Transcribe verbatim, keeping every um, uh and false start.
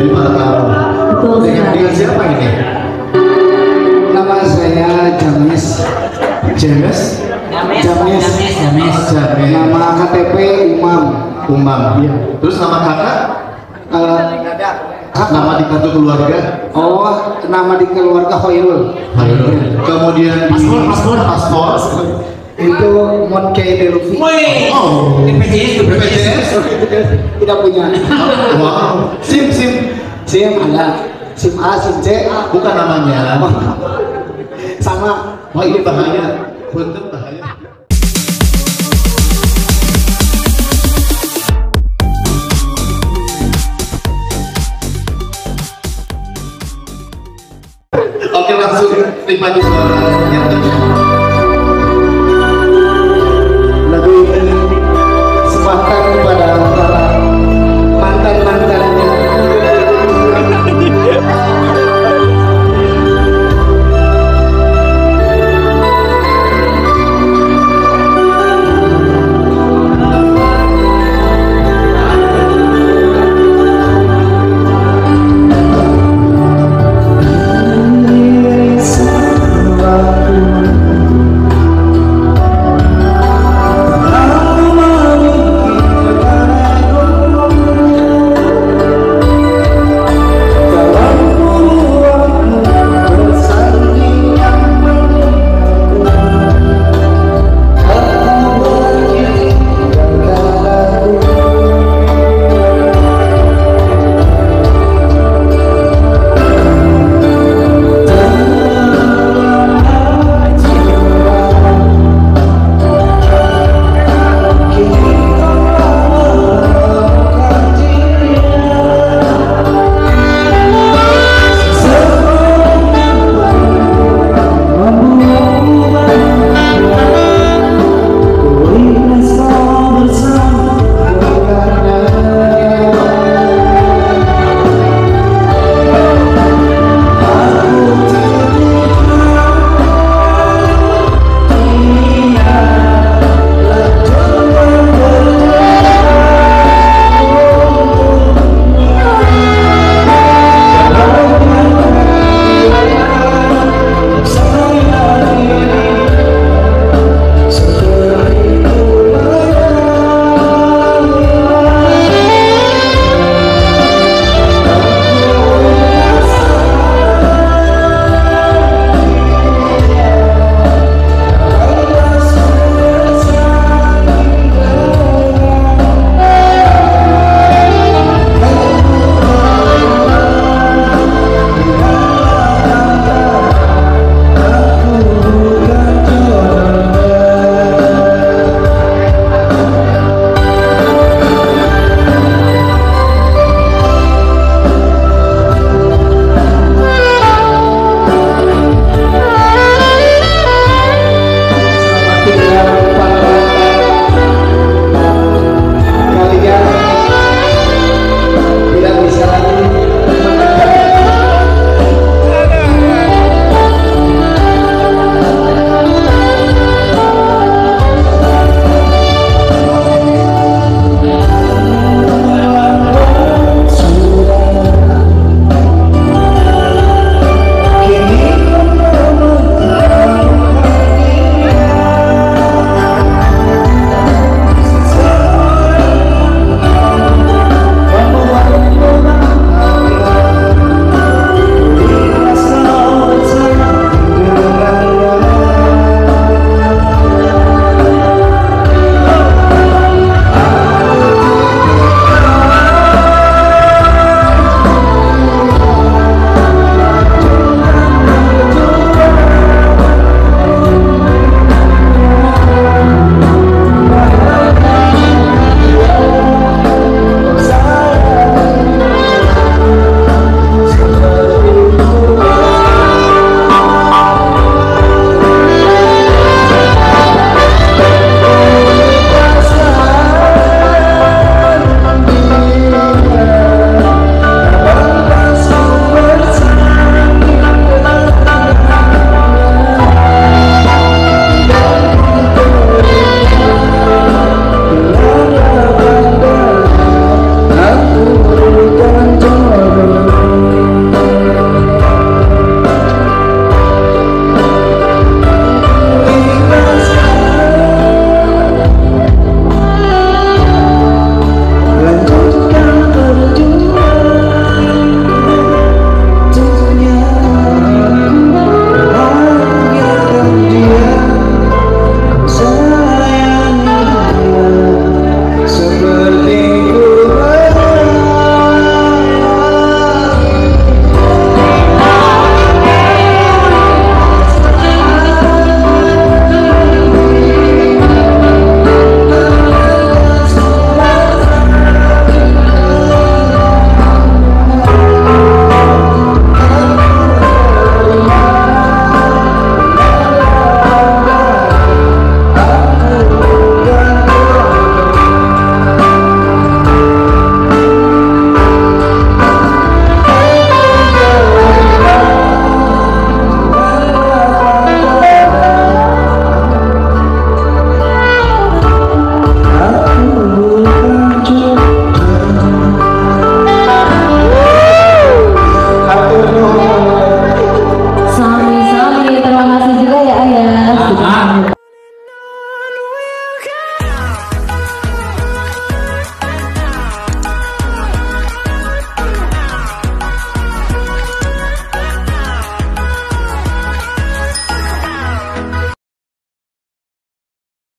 Dari Mataram. Betul Dengan, sekali. dengan siapa ini? Nama saya James. James. James, James. James, James. James. Nama K T P Umam. Umam. Iya. Terus nama kakak? Eh, Nama di kartu keluarga? oh, nama di keluarga Hoirul. Hairul. Kemudian di Paspor, paspor. paspor. Itu Monke Deluvi. Woi, Oh. B P J S, B P J S. Tidak punya. Wow. Sim sim. SIM ada. SIM A, SIM C. Bukan namanya. Sama. Wah ini bahaya. Betul bahaya. Oke langsung nikmati suara yang tadi.